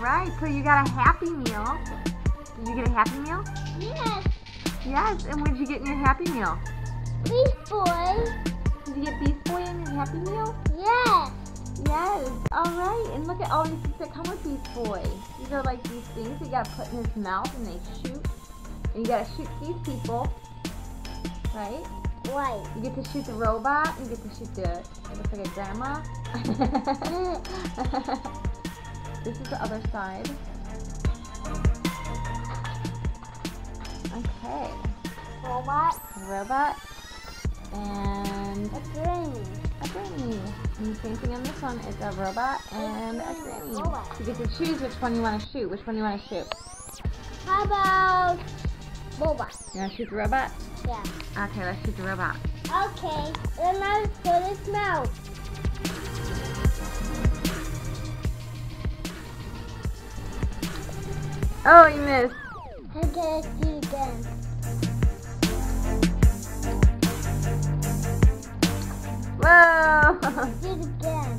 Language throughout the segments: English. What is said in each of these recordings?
right, so you got a Happy Meal. Did you get a Happy Meal? Yes. Yes, and what did you get in your Happy Meal? Beast Boy. Did you get Beast Boy in your Happy Meal? Yes. Yes. All right, and look at all these things that come with Beast Boy. These are like these things that you got to put in his mouth and they shoot. And you got to shoot these people, right? Right. You get to shoot the robot. You get to shoot the, it looks like a grandma. This is the other side. Okay. Robot. Robot. And A granny. a granny. And the same thing on this one. It's a robot and a granny. Robot. You get to choose which one you want to shoot. Which one you want to shoot? How about robot? You want to shoot the robot? Yeah. Okay, let's shoot the robot. Okay. And now put his mouth. Oh, you missed. Okay, let's do it again. Whoa! Do it again.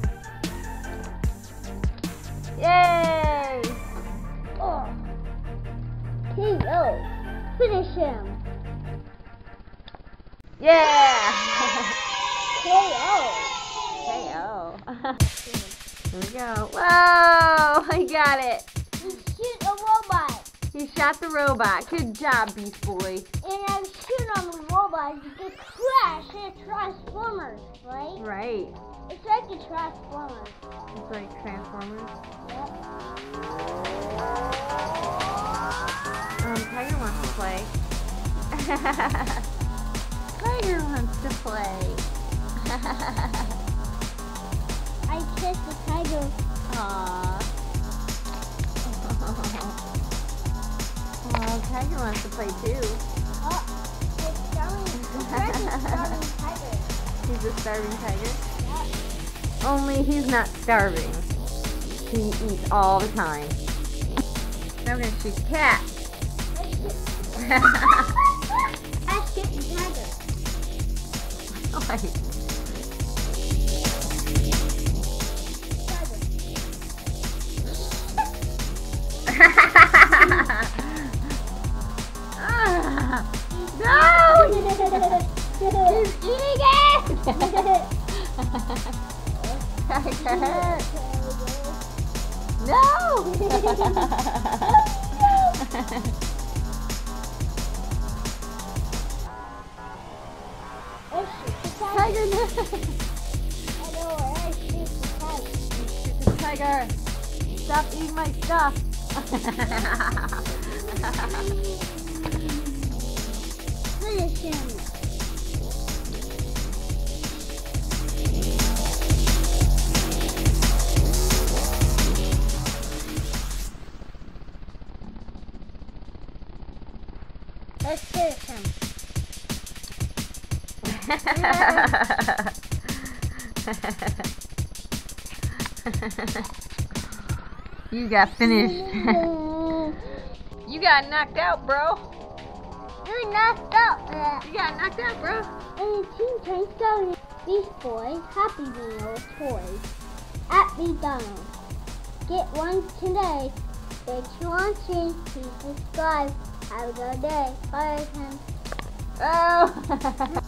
Yay! Oh. KO. Finish him. Yeah! KO. KO. Here we go. Whoa! I got it. You shoot a robot. You shot the robot. Good job, Beast Boy. And I shoot on the robot, you get crash in a Transformers, right? Right. It's like a Transformer. It's like Transformers. Yep. Tiger wants to play. Tiger wants to play. I kissed the tiger. Aww. Oh, Tiger wants to play too. Oh, it's starving. It's like a starving tiger. He's a starving tiger. Yep. Only he's not starving. He eats all the time. Now we're going to shoot the cat. I shoot the tiger. Wait. No! He's eating it! Tiger! No! Tiger, no! I know where I shoot the tiger. Shoot the tiger! Stop eating my stuff! Finish him. Let's finish him. You got finished. You got knocked out, bro. You knocked out that. You got knocked out, bro. And Teen Titans Go Beast Boy Happy Meal toys at McDonald. Get one today. Thanks for watching. Please subscribe. Have a good day. Bye, Tim. Oh.